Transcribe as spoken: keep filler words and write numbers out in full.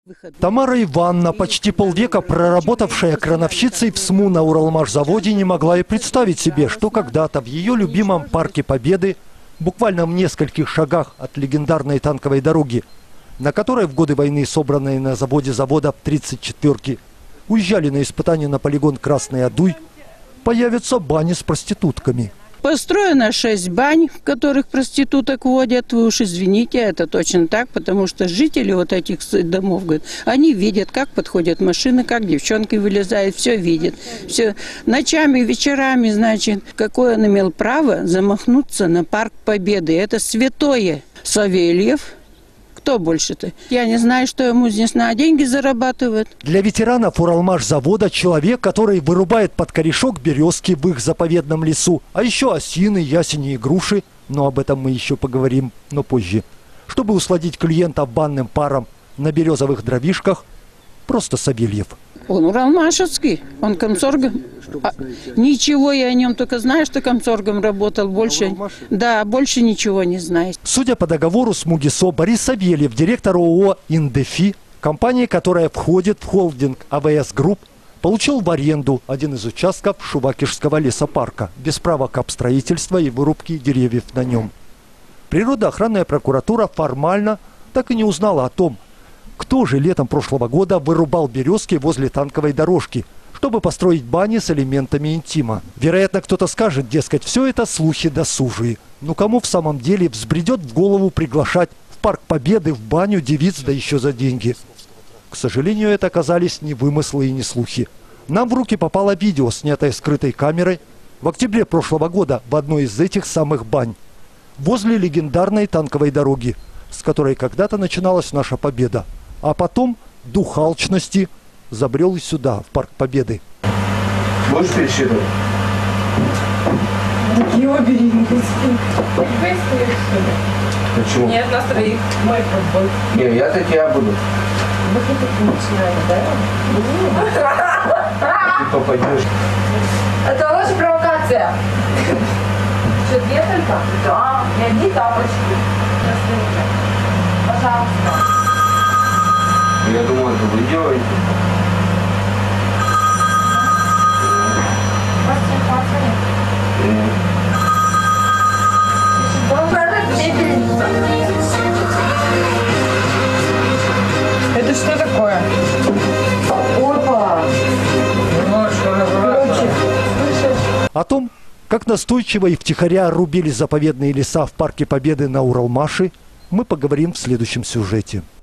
Тамара Ивановна, почти полвека проработавшая крановщицей в СМУ на Уралмашзаводе, не могла и представить себе, что когда-то в ее любимом парке Победы, буквально в нескольких шагах от легендарной танковой дороги, на которой в годы войны, собранные на заводе завода тридцать четвёрки, уезжали на испытания на полигон Красный Адуй, появятся бани с проститутками. Построено шесть бань, в которых проституток водят. Вы уж извините, это точно так, потому что жители вот этих домов, говорят, они видят, как подходят машины, как девчонки вылезают, все видят. Все. Ночами, вечерами, значит, какое он имел право замахнуться на парк Победы. Это святое. Савельев. Кто больше-то? Я не знаю, что ему здесь на деньги зарабатывают. Для ветеранов Уралмашзавода человек, который вырубает под корешок березки в их заповедном лесу, а еще осины, ясени и груши, но об этом мы еще поговорим, но позже. Чтобы усладить клиента банным паром на березовых дровишках, просто Савельев. Он уралмашевский, он комсоргом. А, ничего я о нем только знаю, что комсоргом работал. Больше, да, больше ничего не знаю. Судя по договору с МУГИСО, Борис Савельев, директор ООО «Индефи», компания, которая входит в холдинг АВС Групп, получил в аренду один из участков Шувакишского лесопарка без права капстроительства и вырубки деревьев на нем. Природоохранная прокуратура формально так и не узнала о том, кто же летом прошлого года вырубал березки возле танковой дорожки, чтобы построить бани с элементами интима. Вероятно, кто-то скажет, дескать, все это слухи досужие. Но кому в самом деле взбредет в голову приглашать в парк Победы в баню девиц, да еще за деньги? К сожалению, это оказались не вымыслы и не слухи. Нам в руки попало видео, снятое скрытой камерой в октябре прошлого года в одной из этих самых бань, возле легендарной танковой дороги, с которой когда-то начиналась наша победа. А потом дух алчности забрел и сюда, в парк Победы. Будешь пересчитывать? Его бери, не Почему? Нет, нас троих. Мой футбол. Не, я-то тебя буду. Вы хотите начинать, да? Ты попадешь. Это ваша провокация. Что, две только? Да. И одни тапочки. Пожалуйста. Я думаю, это вы делаете. Это что такое? Опа! О том, как настойчиво и втихаря рубили заповедные леса в парке Победы на Уралмаше, мы поговорим в следующем сюжете.